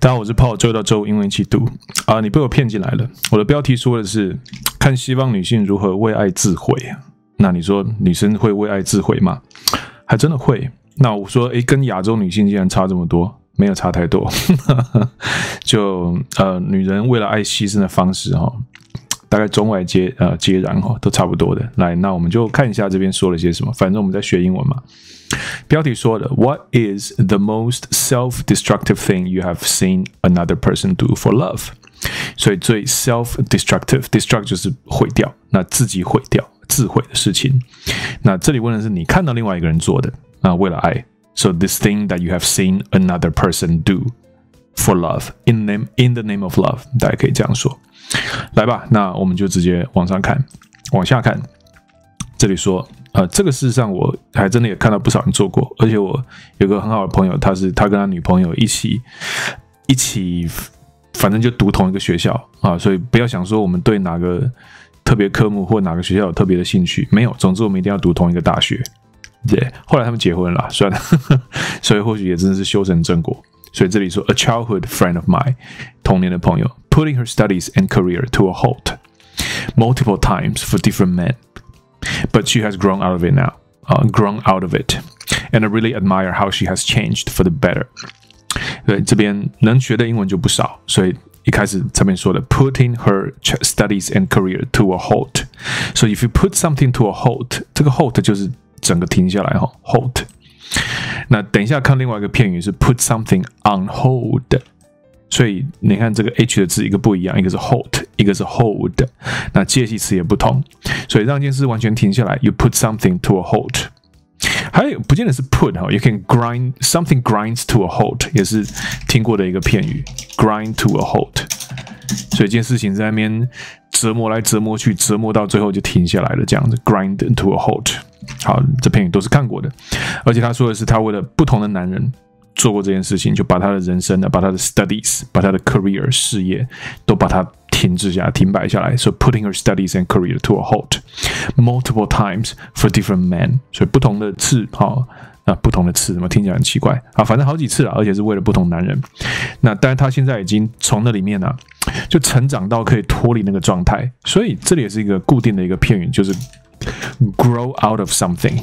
大家好，我是泡周一到周五英文一起读你被我骗进来了。我的标题说的是看西方女性如何为爱自毁。那你说女生会为爱自毁吗？还真的会。那我说，跟亚洲女性竟然差这么多，没有差太多。就女人为了爱牺牲的方式大概中外皆然都差不多的。来，那我们就看一下这边说了些什么。反正我们在学英文嘛。标题说的 What is the most self-destructive thing you have seen another person do for love? 所以最 self-destructive destruct 就是毁掉，那自己毁掉自毁的事情。那这里问的是你看到另外一个人做的为了爱。So this thing that you have seen another person do for love in the name of love， 大家可以这样说。来吧，那我们就直接往上看，往下看。这里说这个事实上我还真的也看到不少人做过，而且我有个很好的朋友，他跟他女朋友一起，反正就读同一个学校所以不要想说我们对哪个特别科目或哪个学校有特别的兴趣，没有，总之我们一定要读同一个大学。对，后来他们结婚了，算了，所以或许也真的是修成正果。所以这里说 A childhood friend of mine， 童年的朋友 putting her studies and career to a halt multiple times for different men。But she has grown out of it now, and I really admire how she has changed for the better. 对，这边能学的英文就不少，所以一开始这边说的 putting her studies and career to a halt. So if you put something to a halt， 这个 halt 就是整个停下来halt。那等一下看另外一个片语是 put something on hold。所以你看这个 H 的字一个不一样，一个是 halt， 一个是 hold， 那介系词也不同，所以让一件事完全停下来 you put something to a halt。 还有不见得是 put you can grind something grinds to a halt， 也是听过的一个片语 grind to a halt。 所以这件事情在那边折磨来折磨去，折磨到最后就停下来了，这样子 grind to a halt。 好，这片语都是看过的，而且他说的是他为了不同的男人做过这件事情，就把他的人生把他的 studies， 把他的 career 事业都把它停滞下来，停摆下来。So putting her studies and career to a halt multiple times for different men。 所以不同的次不同的次怎么听起来很奇怪反正好几次了，而且是为了不同男人。那但是他现在已经从那里面就成长到可以脱离那个状态，所以这里也是一个固定的一个片语，就是 grow out of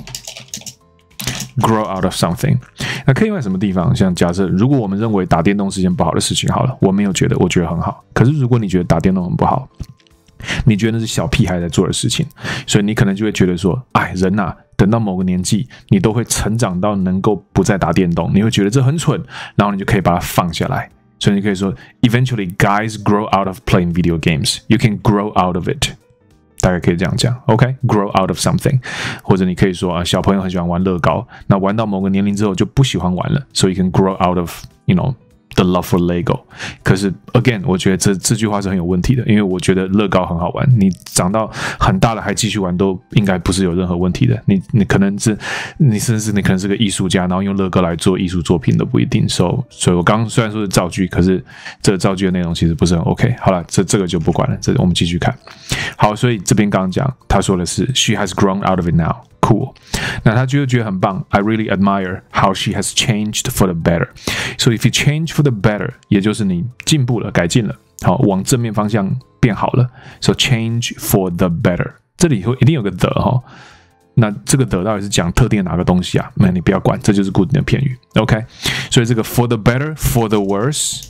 something。Grow out of something， 那可以用在什么地方？像假设，如果我们认为打电动是件不好的事情，好了，我没有觉得，我觉得很好。可是如果你觉得打电动很不好，你觉得那是小屁孩在做的事情，所以你可能就会觉得说，人等到某个年纪，你都会成长到能够不再打电动，你会觉得这很蠢，然后你就可以把它放下来。所以你可以说 ，Eventually, guys grow out of playing video games. You can grow out of it。大概可以这样讲 ，OK，grow out of something， 或者你可以说小朋友很喜欢玩乐高，那玩到某个年龄之后就不喜欢玩了 ，so you can grow out of the love for Lego。可是 again， 我觉得这句话是很有问题的，因为我觉得乐高很好玩，你长到很大了还继续玩都应该不是有任何问题的。你可能是甚至你可能是个艺术家，然后用乐高来做艺术作品都不一定。所以我刚刚虽然说是造句，可是这个造句的内容其实不是很 OK。好了，这个就不管了，这我们继续看。好，所以这边刚刚讲他说的是 She has grown out of it now。Cool， 那他就觉得很棒。I really admire how she has changed for the better. So if you change for the better， 也就是你进步了、改进了，好，往正面方向变好了。So change for the better， 这里一定有个 the 那这个 the 到底是讲特定的哪个东西啊？那你不要管，这就是固定的片语。OK， 所以这个 for the better、for the worse，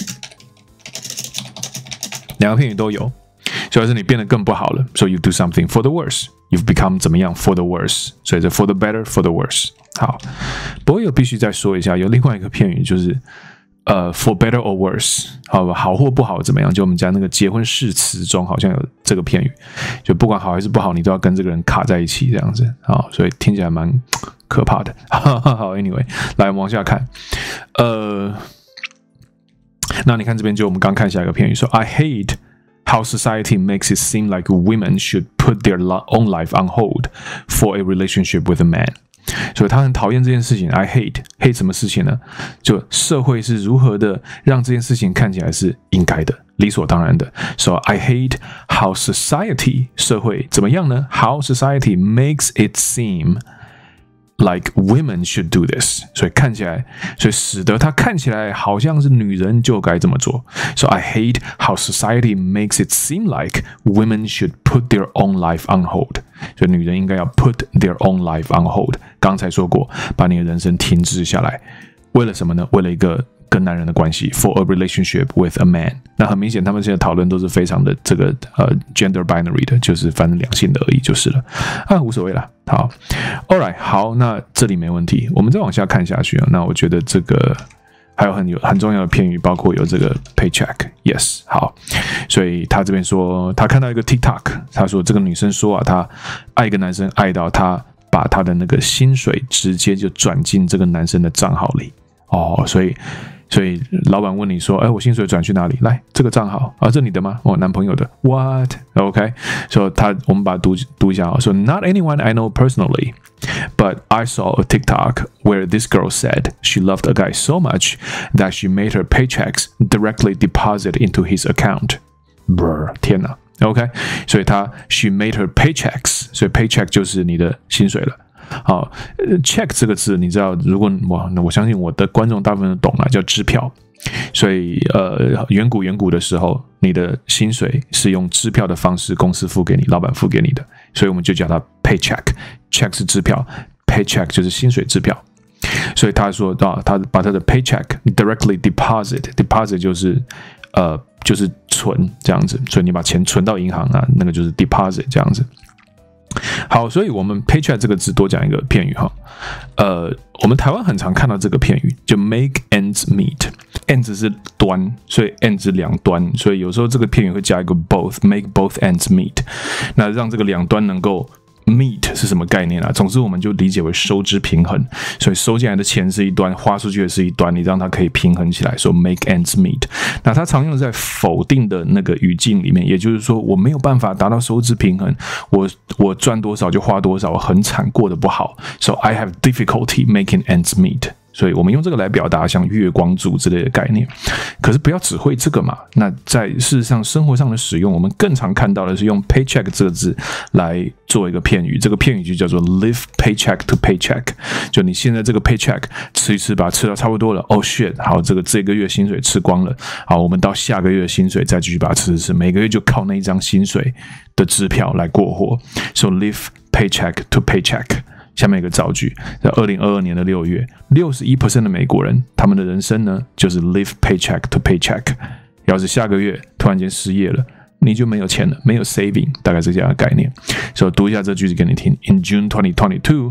两个片语都有。所以是你变得更不好了 ，so you do something for the worse，you've become 怎么样 for the worse， 所以这 for the better，for the worse。好，不过我必须再说一下，有另外一个片语就是for better or worse， 好或不好怎么样？就我们讲那个结婚誓词中好像有这个片语，就不管好还是不好，你都要跟这个人卡在一起这样子所以听起来蛮可怕的。好 ，anyway， 来往下看，那你看这边就我们刚看下一个片语说 I hate。How society makes it seem like women should put their own life on hold for a relationship with a man. 所以他很讨厌这件事情。I hate 什么事情呢？就社会是如何的让这件事情看起来是应该的、理所当然的。So I hate how society 社会怎么样呢？How society makes it seem like women should do this， 所以使得它看起来好像是女人就该这么做。So I hate how society makes it seem like women should put their own life on hold。所以女人应该要 put their own life on hold。刚才说过，把你的人生停滞下来，为了什么呢？为了一个跟男人的关系 ，for a relationship with a man。那很明显，他们现在讨论都是非常的这个gender binary 的，就是反正两性的而已就是了，无所谓啦。好 ，All right， 好，那这里没问题，我们再往下看下去啊。那我觉得这个还有很重要的片语，包括有这个 paycheck，yes， 好，所以他这边说，他看到一个 TikTok， 他说这个女生说啊，她爱一个男生爱到她把她的那个薪水直接就转进这个男生的账号里哦，所以老板问你说，我薪水转去哪里？来，这个账号啊，这你的吗？男朋友的。What? Okay. So 我们把它读一下啊。So not anyone I know personally, but I saw a TikTok where this girl said she loved a guy so much that she made her paychecks directly deposit into his account. Brr, 天哪 ！OK， 所以she made her paychecks， 所以 paycheck 就是你的薪水了。好 ，check 这个字，你知道，如果我相信我的观众大部分都懂了，叫支票。所以远古的时候，你的薪水是用支票的方式，公司付给你，老板付给你的，所以我们就叫它 paycheck。check 是支票 ，paycheck 就是薪水支票。所以他说他把他的 paycheck directly deposit 就是存这样子，所以你把钱存到银行啊，那个就是 deposit 这样子。好，所以我们 paycheck 这个字多讲一个片语哈，我们台湾很常看到这个片语，就 make ends meet。ends 是端，所以 ends 是两端，所以有时候这个片语会加一个 both，make both ends meet， 那让这个两端能够meet 是什么概念啊？总之我们就理解为收支平衡，所以收进来的钱是一端，花出去的是一端，你让它可以平衡起来，说 make ends meet。那它常用在否定的那个语境里面，也就是说我没有办法达到收支平衡，我赚多少就花多少，我很惨，过得不好 ，so I have difficulty making ends meet。所以我们用这个来表达像月光族之类的概念，可是不要只会这个嘛。那在事实上生活上的使用，我们更常看到的是用 paycheck 这个字来做一个片语，这个片语就叫做 live paycheck to paycheck。就你现在这个 paycheck 吃一吃，把它吃到差不多了，哦 shit， 好，这个月薪水吃光了，好，我们到下个月的薪水再继续把它吃，每个月就靠那一张薪水的支票来过活。So live paycheck to paycheck。下面一个造句，在2022年的6月 ，61% 的美国人，他们的人生呢，就是 live paycheck to paycheck。要是下个月突然间失业了，你就没有钱了，没有 saving， 大概是这样的概念。所以读一下这句子给你听。In June 2022,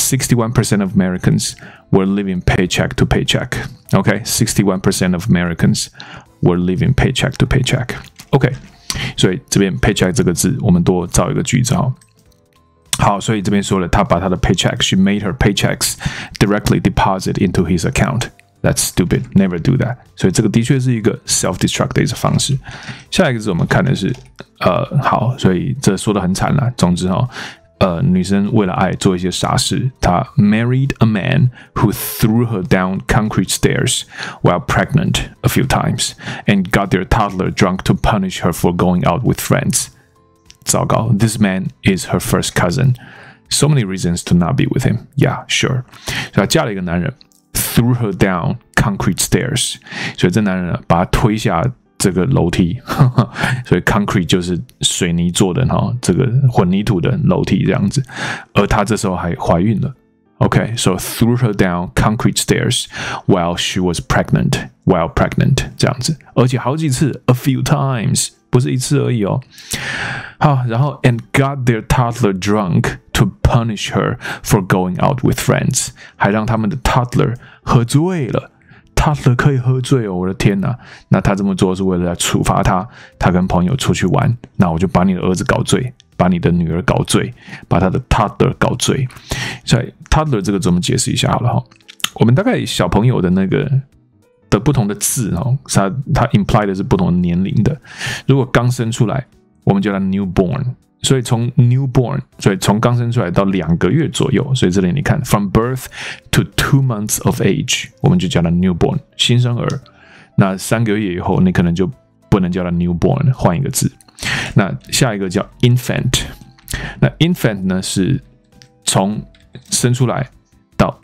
61% of Americans were living paycheck to paycheck. Okay, 61% of Americans were living paycheck to paycheck. Okay， 所以这边 paycheck 这个字，我们多造一个句子哈。好，所以这边说了，他把他的 paycheck，she made her paychecks directly deposit into his account. That's stupid. Never do that. 所以这个的确是一个 self-destruct 的一个方式。下一个字我们看的是，好，所以这说的很惨了。总之女生为了爱做一些傻事，她 married a man who threw her down concrete stairs while pregnant a few times and got their toddler drunk to punish her for going out with friends. 糟糕 ，This man is her first cousin. So many reasons to not be with him. Yeah, sure. 所以她嫁了一个男人 ，threw her down concrete stairs. 所以这男人把她推下这个楼梯，所以 concrete 就是水泥做的哈，这个混凝土的楼梯这样子。而她这时候还怀孕了。Okay, so threw her down concrete stairs while she was pregnant. While pregnant 这样子，而且好几次 ，a few times。不是一次而已哦。好，然后 and got their toddler drunk to punish her for going out with friends， 还让他们的 toddler 喝醉了。toddler 可以喝醉哦，我的天哪！那他这么做是为了来处罚他，他跟朋友出去玩，那我就把你的儿子搞醉，把你的女儿搞醉，把他的 toddler 搞醉。所以 toddler 这个怎么解释一下好了哈？我们大概小朋友的那个。的不同的字它 imply 的是不同的年龄的。如果刚生出来，我们叫它 newborn。所以从 newborn， 所以从刚生出来到2个月左右，所以这里你看 from birth to 2 months of age， 我们就叫它 newborn， 新生儿。那3个月以后，你可能就不能叫它 newborn， 换一个字。那下一个叫 infant。那 infant 呢是从生出来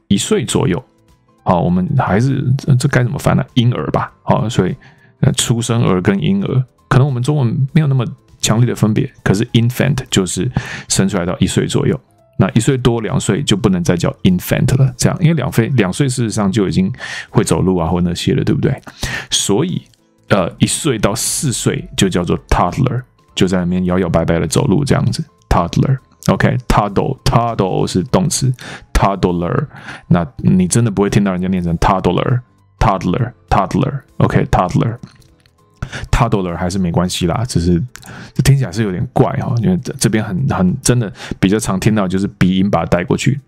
1岁左右。好，我们还是这该怎么翻呢？婴儿吧。好，所以出生儿跟婴儿，可能我们中文没有那么强烈的分别，可是 infant 就是生出来到1岁左右。那1岁多2岁就不能再叫 infant 了，这样，因为2岁事实上就已经会走路啊或那些了，对不对？所以1岁到4岁就叫做 toddler， 就在那边摇摇摆摆的走路这样子 toddler。OK，toddle 是动词 ，toddler， 那你真的不会听到人家念成 toddler。OK，toddler 还是没关系啦，只是这听起来是有点怪哈，因为这边很真的比较常听到就是鼻音把它带过去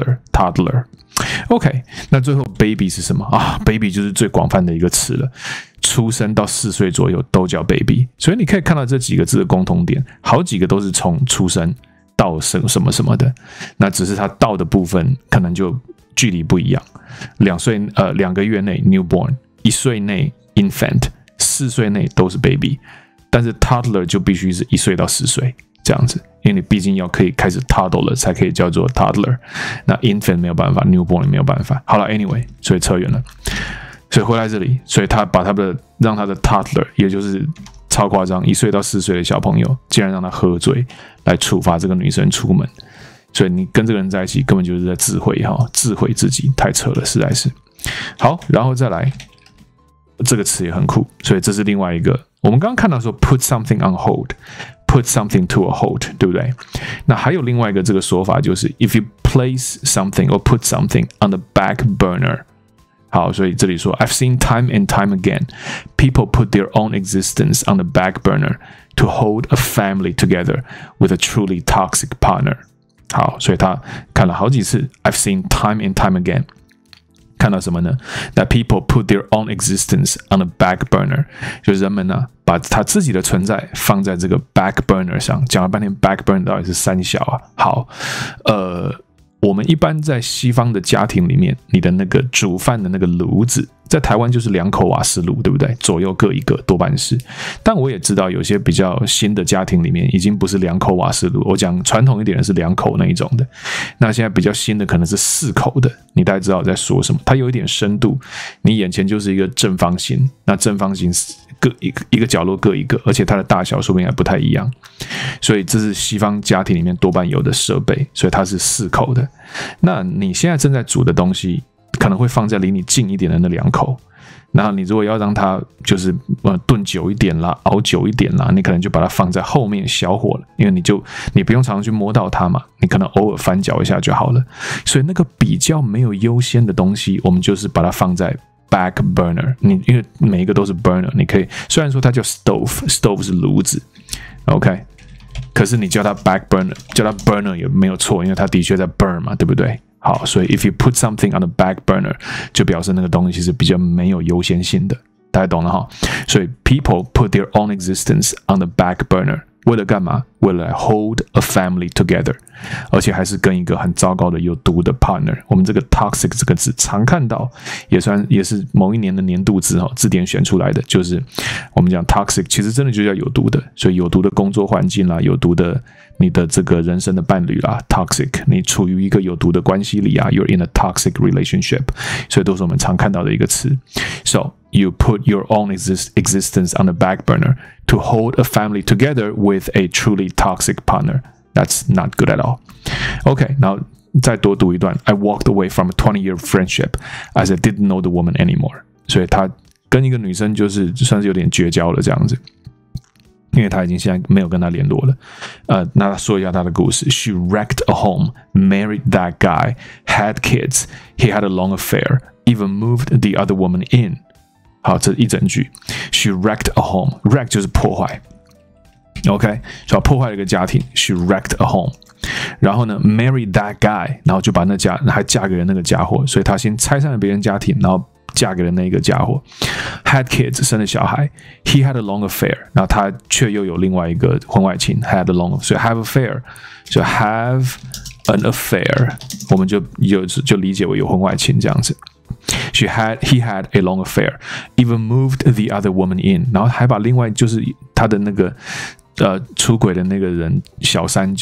toddler。OK， 那最后 baby 是什么啊 ？baby 就是最广泛的一个词了，出生到4岁左右都叫 baby， 所以你可以看到这几个字的共同点，好几个都是从出生到什么什么的，那只是它到的部分可能就距离不一样。2个月内 newborn， 1岁内 infant。4岁内都是 baby， 但是 toddler 就必须是1岁到4岁这样子，因为你毕竟要可以开始 toddle 了，才可以叫做 toddler。那 infant 没有办法 ，newborn 也没有办法。好了 ，anyway， 所以扯远了，所以回来这里，所以他把让他的 toddler， 也就是超夸张1岁到4岁的小朋友，竟然让他喝醉来处罚这个女生出门。所以你跟这个人在一起，根本就是在自毁自己，太扯了，实在是。好，然后再来。这个词也很酷，所以这是另外一个。我们刚刚看到说 put something on hold， put something to a hold， 对不对？那还有另外一个这个说法就是 if you place something or put something on the back burner。好，所以这里说 I've seen time and time again people put their own existence on the back burner to hold a family together with a truly toxic partner。好，所以他看了好几次 I've seen time and time again。看到什么呢 ？That people put their own existence on the back burner， 就是人们呢把他自己的存在放在这个 back burner 上。讲了半天 back burner 到底是三小啊？好，我们一般在西方的家庭里面，你的那个煮饭的那个炉子，在台湾就是2口瓦斯炉，对不对？左右各一个，多半是。但我也知道有些比较新的家庭里面，已经不是2口瓦斯炉。我讲传统一点的是2口那一种的。那现在比较新的可能是4口的，你大概知道我在说什么。它有一点深度，你眼前就是一个正方形，那正方形各一个角落各一个，而且它的大小说不定还不太一样。所以这是西方家庭里面多半有的设备，所以它是4口的。那你现在正在煮的东西，可能会放在离你近一点的那2口。然后你如果要让它就是炖久一点啦，熬久一点啦，你可能就把它放在后面小火了，因为你不用常常去摸到它嘛，你可能偶尔翻搅一下就好了。所以那个比较没有优先的东西，我们就是把它放在 back burner。因为每一个都是 burner， 你可以虽然说它叫 stove 是炉子 ，OK， 可是你叫它 back burner， 叫它 burner 也没有错，因为它的确在 burn 嘛，对不对？好，所以 if you put something on the back burner， 就表示那个东西是比较没有优先性的，大家懂了哈？所以 people put their own existence on the back burner， 为了干嘛？为了 hold a family together， 而且还是跟一个很糟糕的有毒的 partner。我们这个 toxic 这个字常看到，也是某一年的年度字字典选出来的，就是我们讲 toxic， 其实真的就叫有毒的，所以有毒的工作环境啦，有毒的你的这个人生的伴侣啦 ，toxic， 你处于一个有毒的关系里啊 ，you're in a toxic relationship， 所以都是我们常看到的一个词。So you put your own existence on the back burner to hold a family together with a truly toxic partner. That's not good at all. OK， 然后再多读一段。I walked away from a 20-year friendship as I didn't know the woman anymore. 所以他跟一个女生就算是有点绝交了这样子。因为他已经现在没有跟他联络了。那说一下他的故事。She wrecked a home, married that guy, had kids, he had a long affair, even moved the other woman in. 好，这一整句。She wrecked a home. Wreck 就是破坏。OK， 所以破坏了一个家庭。She wrecked a home。然后呢 ，married that guy， 然后就把还嫁给了那个家伙。所以他先拆散了别人家庭，然后嫁给了那个家伙。Had kids， 生了小孩。He had a long affair， 然后他却又有另外一个婚外情。Had a long， 所以 have affair， 就 have an affair， 我们就理解为有婚外情这样子。He had a long affair, even moved the other woman in， 然后还把另外就是他的那个出轨的那个人小三就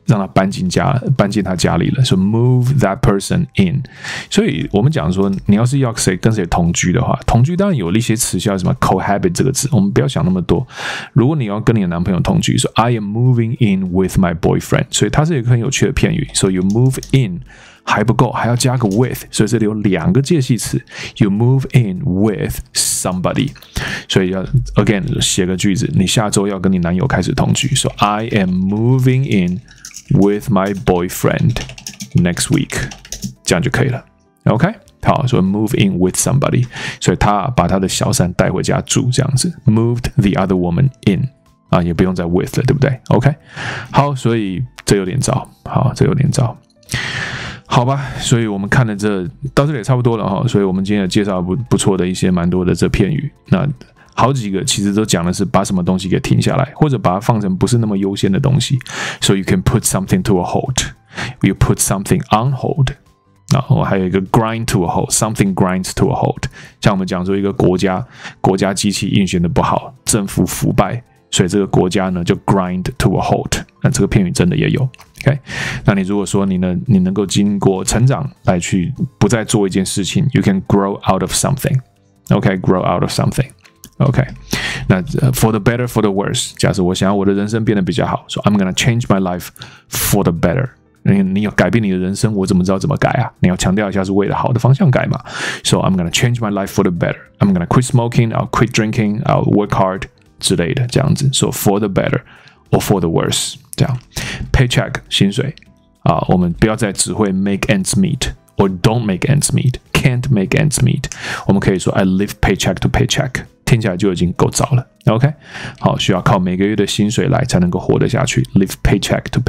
让他搬进他家里了，说 move that person in。所以我们讲说，你要是要跟谁同居的话，同居当然有一些词叫什么 cohabit 这个字，我们不要想那么多。如果你要跟你的男朋友同居，说 I am moving in with my boyfriend， 所以它是一个很有趣的片语。So you move in 还不够，还要加个 with， 所以这里有2个介系词 ，you move in with somebody。所以要 again 写个句子，你下周要跟你男友开始同居，说 I am moving in with my boyfriend next week， 这样就可以了。OK， 好，所以 move in with somebody， 所以他把他的小三带回家住，这样子 moved the other woman in 啊，也不用再 with 了，对不对 ？OK， 好，所以这有点糟，好，这有点糟。好吧，所以我们看了到这里也差不多了哈，所以我们今天也介绍不错的一些蛮多的这片语，那好几个其实都讲的是把什么东西给停下来，或者把它放成不是那么优先的东西。So you can put something to a halt, you put something on hold。然后还有一个 grind to a halt, something grinds to a halt。像我们讲说一个国家机器运行的不好，政府腐败，所以这个国家呢就 grind to a halt。那这个片语真的也有。OK， 那你如果说你能够经过成长来去不再做一件事情 ，you can grow out of something。OK， grow out of something。OK， 那for the better, for the worse。假设我想要我的人生变得比较好，说 I'm gonna change my life for the better。你要改变你的人生，我怎么知道怎么改啊？你要强调一下是为了好的方向改嘛。So I'm gonna change my life for the better. I'm gonna quit smoking. I'll quit drinking. I'll work hard 之类的这样子。So for the better or for the worse 这样。Paycheck 薪水啊，我们不要再只会 make ends meet or don't make ends meet, can't make ends meet。我们可以说 I live paycheck to paycheck， 听起来就已经够糟了。OK， 好，需要靠每个月的薪水来才能够活得下去。Live paycheck to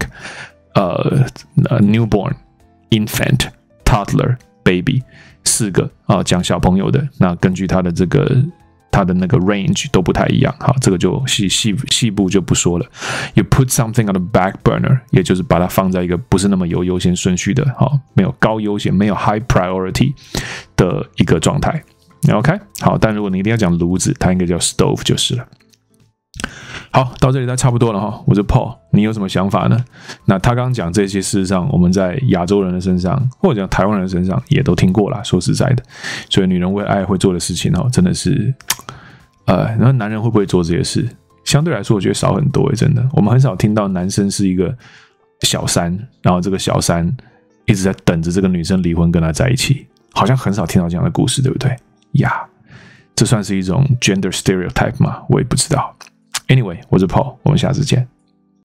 paycheck。newborn, infant, toddler, baby 4个啊，讲小朋友的。那根据他的那个 range 都不太一样。好，这个就细部就不说了。You put something on the back burner， 也就是把它放在一个不是那么有优先顺序的，好，没有高优先，没有 high priority 的一个状态。OK， 好，但如果你一定要讲炉子，它应该叫 stove 就是了。好，到这里差不多了哈。我是 Paul， 你有什么想法呢？那他刚刚讲这些，事实上我们在亚洲人的身上，或者讲台湾人的身上也都听过啦。说实在的，所以女人为爱会做的事情哦，真的是，然后男人会不会做这些事？相对来说，我觉得少很多诶，真的。我们很少听到男生是一个小三，然后这个小三一直在等着这个女生离婚跟他在一起，好像很少听到这样的故事，对不对？呀，这算是一种 gender stereotype 吗？我也不知道。Anyway， 我是 Paul， 我们下次见。